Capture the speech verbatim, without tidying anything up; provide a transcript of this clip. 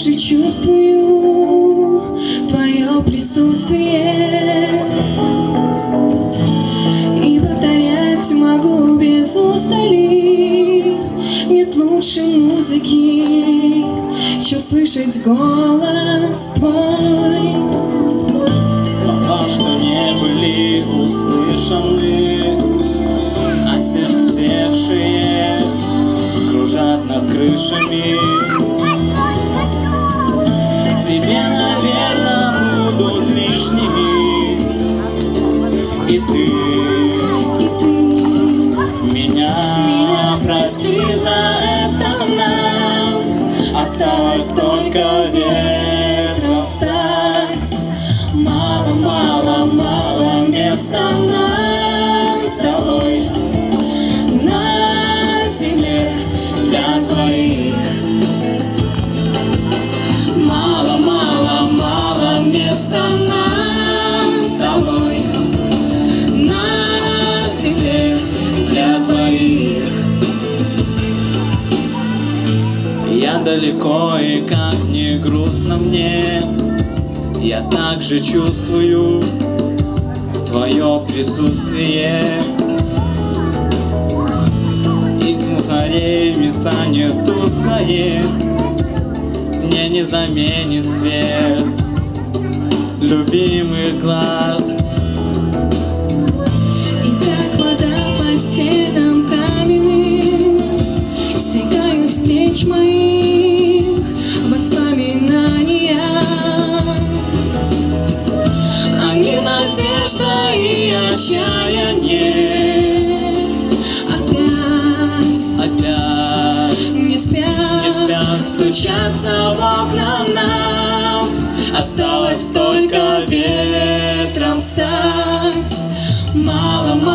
также чувствую твое присутствие, и повторять могу без устали. Нет лучше музыки, чем слышать голос твой. Слова, что не были услышаны, осиротевшие, кружат над крышами. Тебе, наверное, будут лишними, и ты, И ты меня, меня прости за это нам. Осталось только ветром стать. Мало, мало, мало места нам с тобой на земле для двоих. Мало, мало, мало места нам с тобой на земле для двоих. Я далеко, и как не грустно мне, я также чувствую твое присутствие. И тьму мерцание тусклое мне не заменит свет любимых глаз. И как вода по стенам каменным стекают с плеч моих воспоминания. Они надежда и отчаяние. Опять, Опять не спят, не спят, стучатся в окна нам. Осталось только ветром стать. Мало, мало.